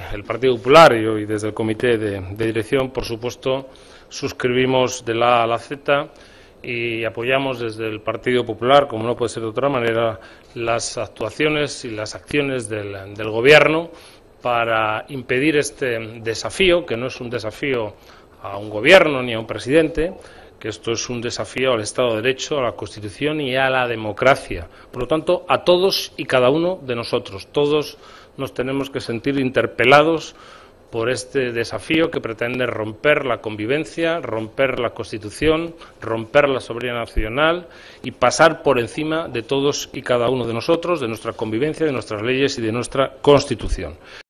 el Partido Popular y desde el Comité de Dirección, por supuesto, suscribimos de la A a la Z y apoyamos desde el Partido Popular, como no puede ser de otra manera, las actuaciones y las acciones del Gobierno para impedir este desafío, que no es un desafío a un Gobierno ni a un presidente, que esto es un desafío al Estado de Derecho, a la Constitución y a la democracia. Por lo tanto, a todos y cada uno de nosotros, todos nos tenemos que sentir interpelados por este desafío que pretende romper la convivencia, romper la Constitución, romper la soberanía nacional y pasar por encima de todos y cada uno de nosotros, de nuestra convivencia, de nuestras leyes y de nuestra Constitución.